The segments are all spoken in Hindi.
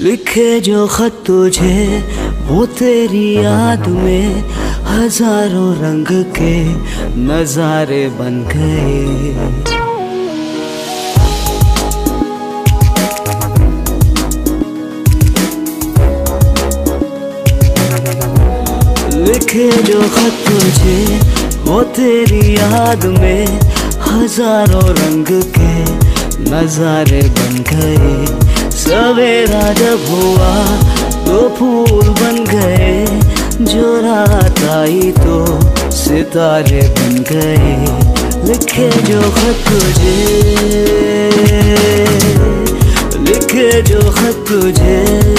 लिखे जो खत तुझे वो तेरी याद में हजारों रंग के नजारे बन गए। लिखे जो खत तुझे वो तेरी याद में हजारों रंग के नजारे बन गए। सवेरा जब हुआ तो फूल बन गए, जो रात आई तो सितारे बन गए। लिखे जो खत तुझे, लिखे जो खत तुझे।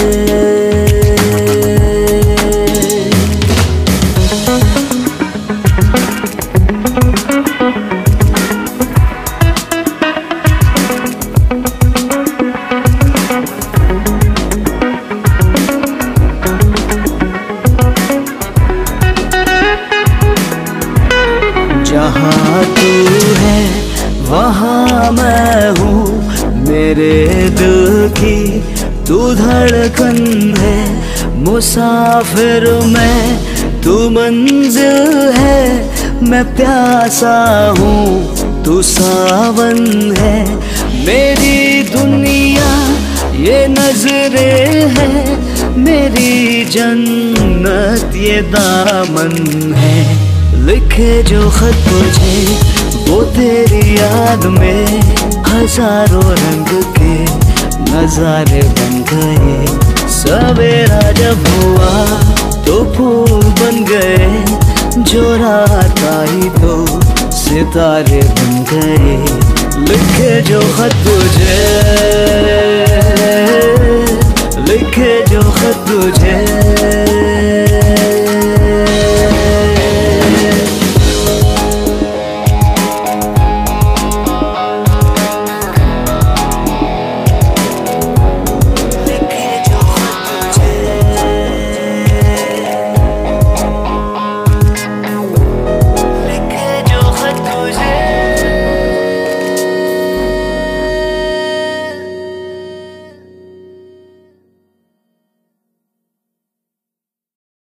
जहाँ तू है वहाँ मैं हूँ, मेरे दिल की तू धड़कन है। मुसाफिर मैं तू मंजिल है, मैं प्यासा हूँ तू सावन है। मेरी दुनिया ये नजरें है, मेरी जन्नत ये दामन है। लिखे जो खत तुझे वो तेरी याद में हजारों रंग के नजारे बन गए। सवेरा जब हुआ तो फूल बन गए, जो रात आई तो सितारे बन गए। लिखे जो खत तुझे, लिखे जो खत तुझे।